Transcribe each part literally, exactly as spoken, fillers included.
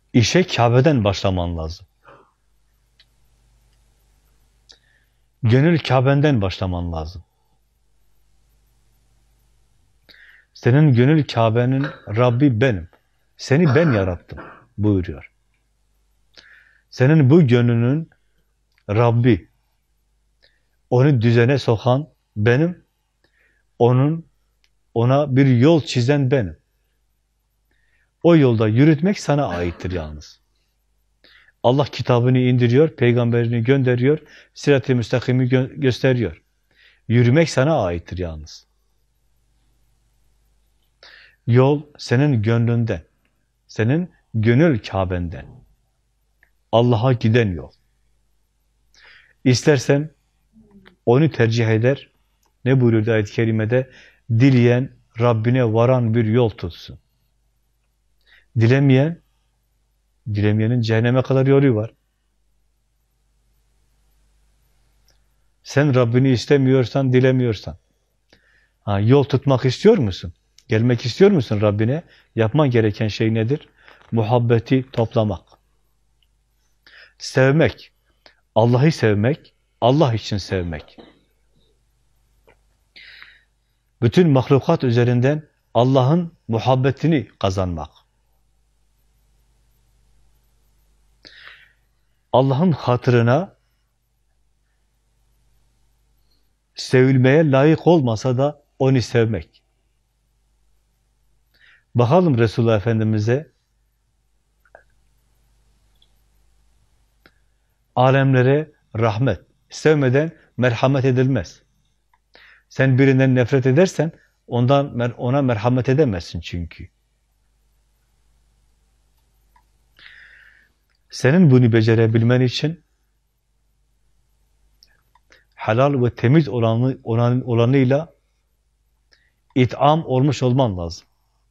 İşe Kabe'den başlaman lazım. Gönül Kabe'den başlaman lazım. Senin gönül Kabe'nin Rabbi benim. Seni ben yarattım buyuruyor. Senin bu gönlünün Rabbi, onu düzene sokan benim, onun ona bir yol çizen benim. O yolda yürütmek sana aittir yalnız. Allah kitabını indiriyor, peygamberini gönderiyor, sirat-i müstakimi gö- gösteriyor. Yürümek sana aittir yalnız. Yol senin gönlünden, senin gönül Kabe'nden. Allah'a giden yol. İstersen onu tercih eder. Ne buyuruyor ayet-i kerimede? Dileyen Rabbine varan bir yol tutsun. Dilemeyen, dilemeyenin cehenneme kadar yolu var. Sen Rabbini istemiyorsan, dilemiyorsan, ha, yol tutmak istiyor musun? Gelmek istiyor musun Rabbine? Yapman gereken şey nedir? Muhabbeti toplamak. Sevmek. Allah'ı sevmek, Allah için sevmek. Bütün mahlukat üzerinden Allah'ın muhabbetini kazanmak. Allah'ın hatırına sevilmeye layık olmasa da onu sevmek. Bakalım Resulullah Efendimiz'e, alemlere rahmet, sevmeden merhamet edilmez. Sen birinden nefret edersen ondan ona merhamet edemezsin çünkü. Senin bunu becerebilmen için helal ve temiz olanı, olanı, olanıyla itham olmuş olman lazım.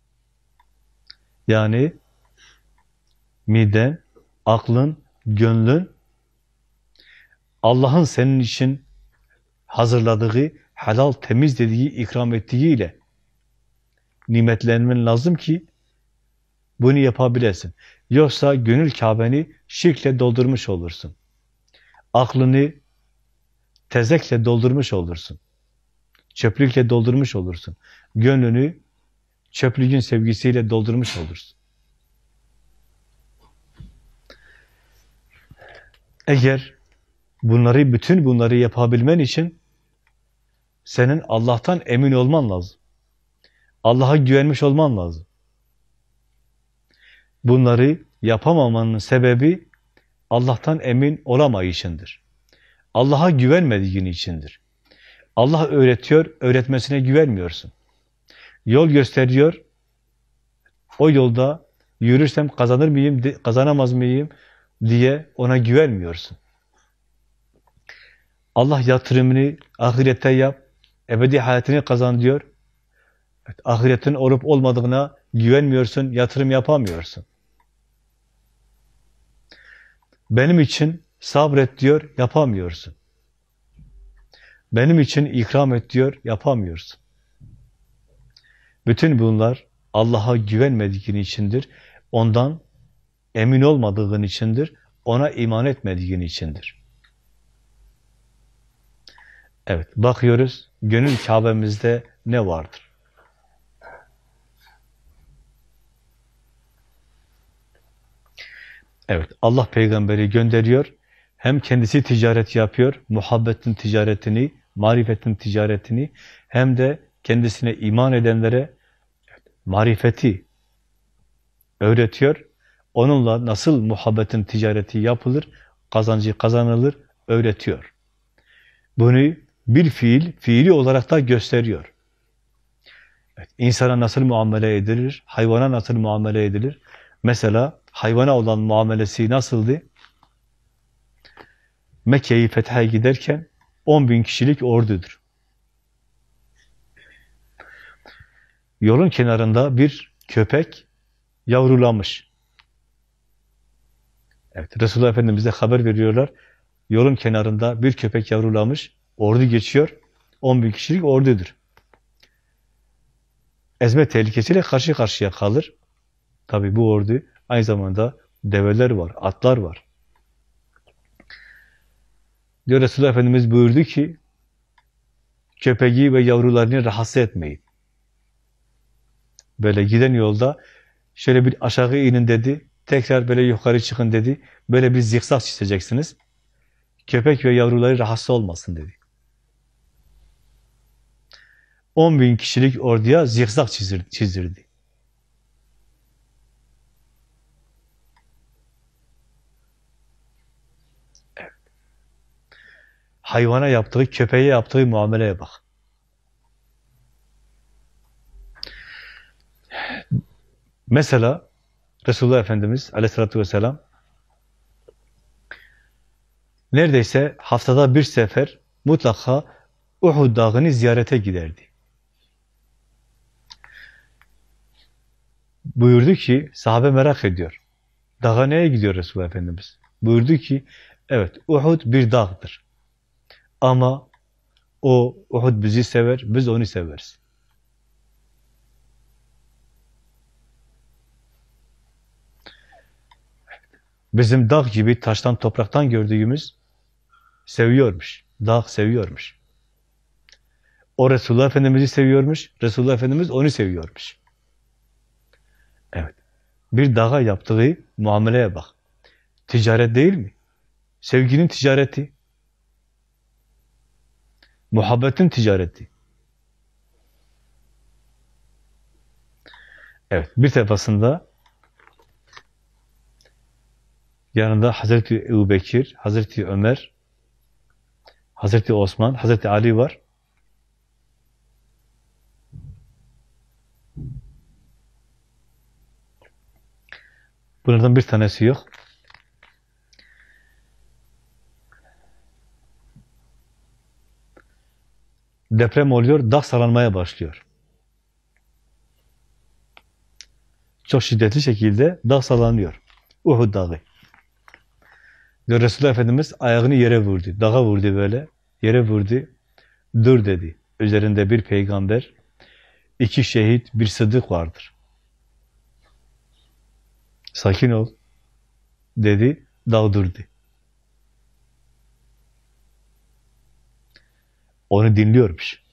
Yani miden, aklın, gönlün Allah'ın senin için hazırladığı, helal, temiz dediği, ikram ettiğiyle nimetlenmen lazım ki bunu yapabilesin. Yoksa gönül Kabe'ni şirkle doldurmuş olursun. Aklını tezekle doldurmuş olursun. Çöplükle doldurmuş olursun. Gönlünü çöplüğün sevgisiyle doldurmuş olursun. Eğer bunları, bütün bunları yapabilmen için senin Allah'tan emin olman lazım. Allah'a güvenmiş olman lazım. Bunları yapamamanın sebebi Allah'tan emin olamayışındır. Allah'a güvenmediğin içindir. Allah öğretiyor, öğretmesine güvenmiyorsun. Yol gösteriyor, o yolda yürürsem kazanır mıyım, kazanamaz mıyım diye ona güvenmiyorsun. Allah yatırımını ahirette yap, ebedi hayatını kazan diyor. Evet, ahiretin olup olmadığına güvenmiyorsun, yatırım yapamıyorsun. Benim için sabret diyor, yapamıyorsun. Benim için ikram et diyor, yapamıyorsun. Bütün bunlar Allah'a güvenmediğin içindir. Ondan emin olmadığın içindir. Ona iman etmediğin içindir. Evet, bakıyoruz, gönül Kabe'mizde ne vardır? Evet, Allah peygamberi gönderiyor. Hem kendisi ticaret yapıyor, muhabbetin ticaretini, marifetin ticaretini, hem de kendisine iman edenlere marifeti öğretiyor. Onunla nasıl muhabbetin ticareti yapılır, kazancı kazanılır, öğretiyor. Bunu bir fiil, fiili olarak da gösteriyor. Evet, insana nasıl muamele edilir, hayvana nasıl muamele edilir? Mesela hayvana olan muamelesi nasıldı? Mekke'yi fethe giderken on bin kişilik ordudur. Yolun kenarında bir köpek yavrulamış. Evet, Resulullah Efendimiz'e haber veriyorlar. Yolun kenarında bir köpek yavrulamış, ordu geçiyor. on bin kişilik ordudur. Ezme tehlikesiyle karşı karşıya kalır. Tabi bu ordu aynı zamanda Develer var, atlar var. Diyor Resulullah Efendimiz buyurdu ki, köpeği ve yavrularını rahatsız etmeyin. Böyle giden yolda şöyle bir aşağı inin dedi, tekrar böyle yukarı çıkın dedi. Böyle bir zikzak çizeceksiniz. Köpek ve yavruları rahatsız olmasın dedi. on bin kişilik orduya zikzak çizir, çizdirdi. Evet. Hayvana yaptığı, köpeğe yaptığı muameleye bak. Mesela Resulullah Efendimiz Aleyhisselatü Vesselam neredeyse haftada bir sefer mutlaka Uhud dağını ziyarete giderdi. Buyurdu ki, sahabe merak ediyor. Dağa neye gidiyor Resulullah Efendimiz? Buyurdu ki, evet Uhud bir dağdır. Ama o Uhud bizi sever, biz onu severiz. Bizim dağ gibi taştan, topraktan gördüğümüz seviyormuş. Dağ seviyormuş. O Resulullah Efendimiz'i seviyormuş, Resulullah Efendimiz onu seviyormuş. Evet. Bir dağa yaptığı muameleye bak. Ticaret değil mi? Sevginin ticareti. Muhabbetin ticareti. Evet. Bir defasında yanında Hazreti Ebubekir, Hazreti Ömer, Hazreti Osman, Hazreti Ali var. Bunlardan bir tanesi yok. Deprem oluyor, dağ sallanmaya başlıyor. Çok şiddetli şekilde dağ sallanıyor. Uhud dağı. Resulullah Efendimiz ayağını yere vurdu. Dağa vurdu böyle. Yere vurdu. Dur dedi. Üzerinde bir peygamber, iki şehit, bir sıddık vardır. Sakin ol dedi. Dağ durdu. Onu dinliyormuş.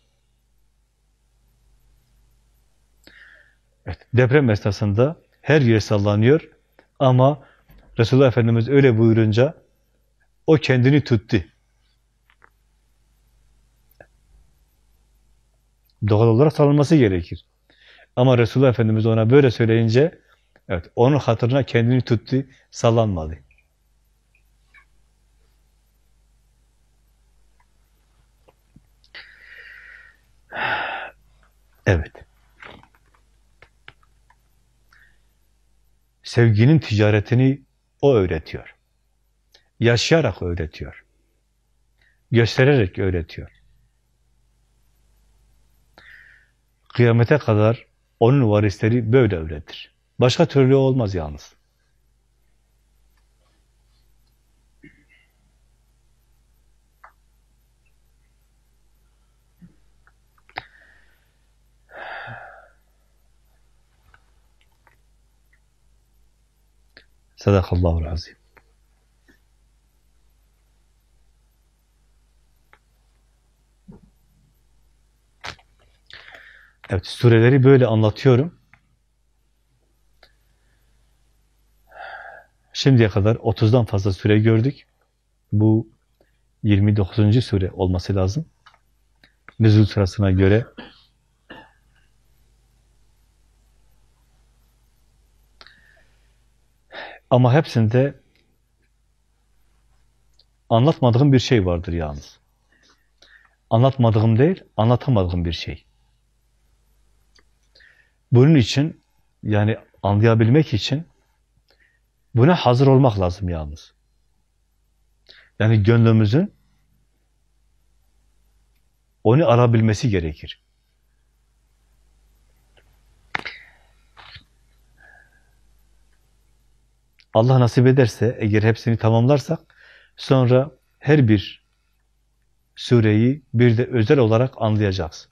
Evet, deprem esnasında her yer sallanıyor ama Resulullah Efendimiz öyle buyurunca o kendini tuttu. Doğal olarak sallanması gerekir. Ama Resulullah Efendimiz ona böyle söyleyince evet, onun hatırına kendini tuttu, sallanmadı. Evet. Sevginin ticaretini o öğretiyor. Yaşayarak öğretiyor. Göstererek öğretiyor. Kıyamete kadar onun varisleri böyle öğretir. Başka türlü olmaz yalnız. Sadakallahul azim. Evet, sureleri böyle anlatıyorum. Şimdiye kadar otuzdan fazla sure gördük. Bu yirmi dokuzuncu sure olması lazım. Nüzul sırasına göre. Ama hepsinde anlatmadığım bir şey vardır yalnız. Anlatmadığım değil, anlatamadığım bir şey. Bunun için, yani anlayabilmek için buna hazır olmak lazım yalnız. Yani gönlümüzün onu arabilmesi gerekir. Allah nasip ederse, eğer hepsini tamamlarsak, sonra her bir sureyi bir de özel olarak anlayacağız.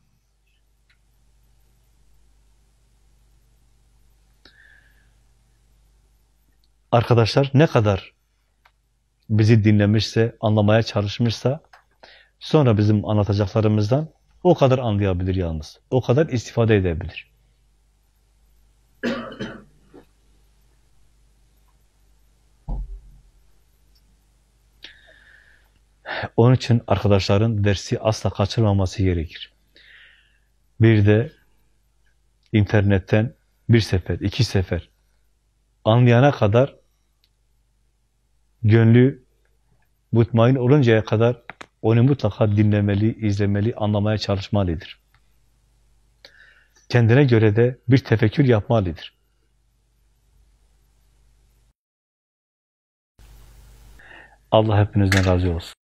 arkadaşlar ne kadar bizi dinlemişse, anlamaya çalışmışsa, sonra bizim anlatacaklarımızdan o kadar anlayabilir yalnız. O kadar istifade edebilir. Onun için arkadaşların dersi asla kaçırmaması gerekir. Bir de internetten bir sefer, iki sefer anlayana kadar, gönlü mutmain oluncaya kadar onu mutlaka dinlemeli, izlemeli, anlamaya çalışmalıdır. Kendine göre de bir tefekkür yapmalıdır. Allah hepinizden razı olsun.